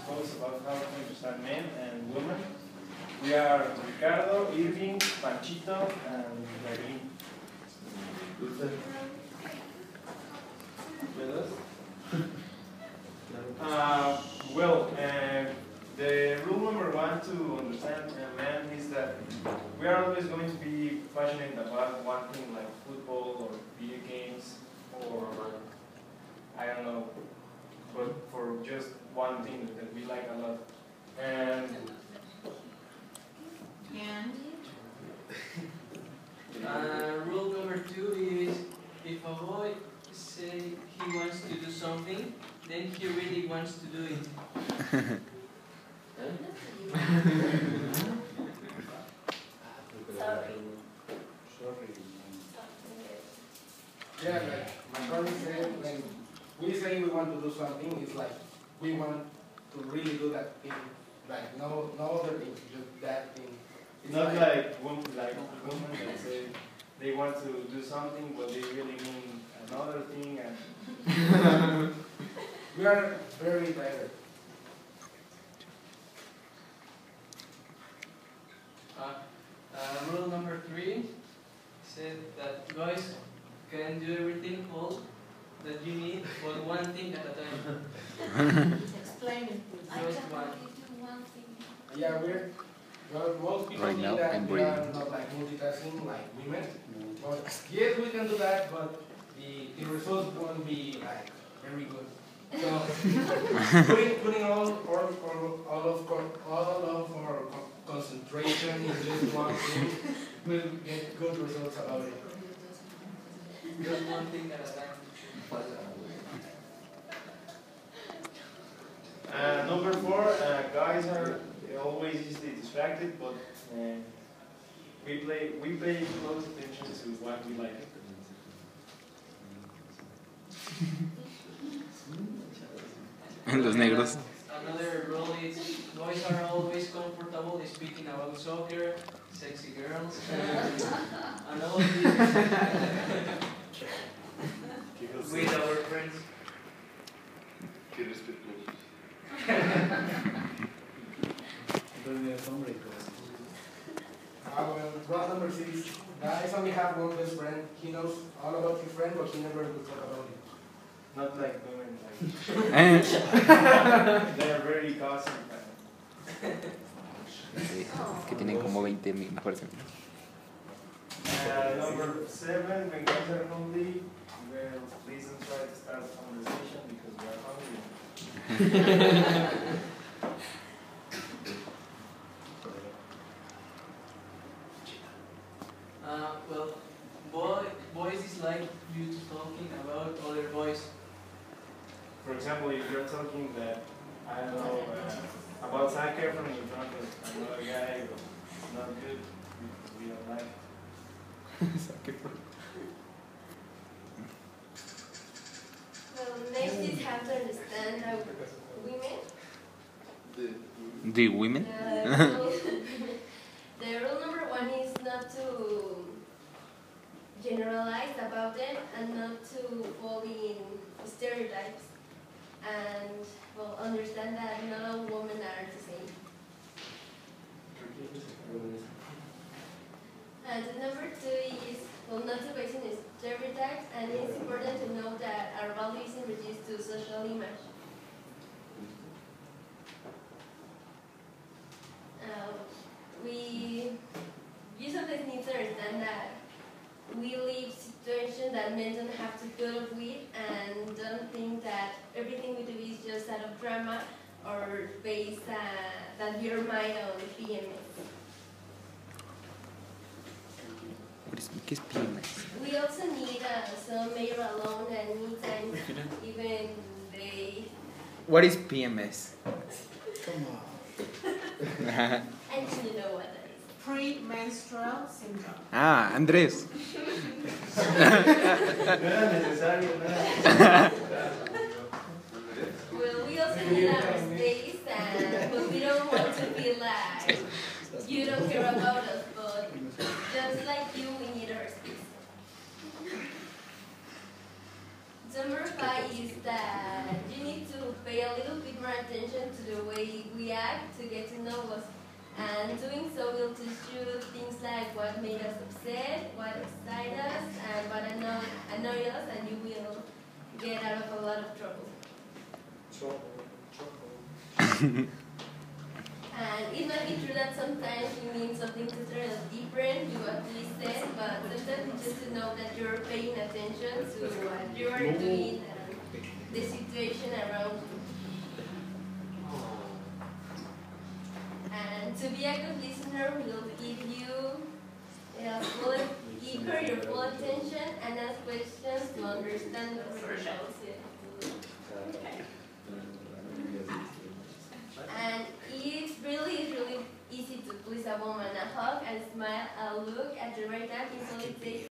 post about how to understand men and women. We are Ricardo, Irving, Panchito, and Darín. The rule number one to understand a man is that we are always going to be passionate about one thing, like football or video games, or I don't know, but for just one thing that we like a lot. And rule number two is if a boy say he wants to do something, then he really wants to do it. Yeah, like my brother said, when we say we want to do something, it's like we want to really do that thing. Like no other thing, just that thing. It's not like women that say they want to do something, but they really mean another thing. And we are very diverse. Rule number three said that guys can do everything all that you need, but one thing at a time. Explain it. Just one. Yeah, most people Right think now, that I'm we are breathing. not like multitasking like women. But yes, we can do that, but the results won't be like very good. So putting all of our concentration in just one thing will get good results about it. Just one thing at a time. Number four, guys are always easily distracted, but we pay close attention to what we like. Los negros. Another rule is boys are always comfortable speaking about soccer, sexy girls, and all this with our friends. Rule number 6. Guys only have one best friend. He knows all about your friend, but he never will talk about it. Not like women, like they are very gossip. Que tienen como 20 mejores amigos. Number 7, when guys are hungry, well, please don't try to start a conversation because we are hungry. Boys dislike you talking about other boys. For example, if you're talking that, I don't know, about soccer from in front of another guy, but it's not good because we don't like it. Well, next is have to understand how women. The women? The rule number 1 is not to generalize about them and not to fall in stereotypes. And, well, understand that not all women are the same. And number 2 is, well, not to base in stereotypes, and it's important to know that our value isn't reduced to social image. You sometimes need to understand that we live situations that men don't have to put up with, and don't think that everything we do is just out of drama or based that we are mind on PMS. ¿Qué es PMS? We also need some major alone and me time, even they. What is PMS? Come on. And you know what that is. Premenstrual syndrome. Ah, Andrés. No era necesario, Well, we also need our space, but we don't want to be like, you don't care about us, but just like you, we need our space. Number 5 is that you need to pay a little bit more attention to the way we act to get to know us. And doing so will teach you things like what made us upset, what excites us, and what annoy us, and you will get out of a lot of trouble. And it might be true that sometimes you mean something totally different to what we said, but sometimes it's just to know that you're paying attention to what you are doing and the situation around you. And to be a good listener will give her your full attention and ask questions to understand the results. And it's really easy to please a woman. A hug, a smile, a look at the right time is all it takes.